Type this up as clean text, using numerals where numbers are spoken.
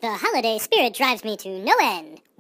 The holiday spirit drives me to no end.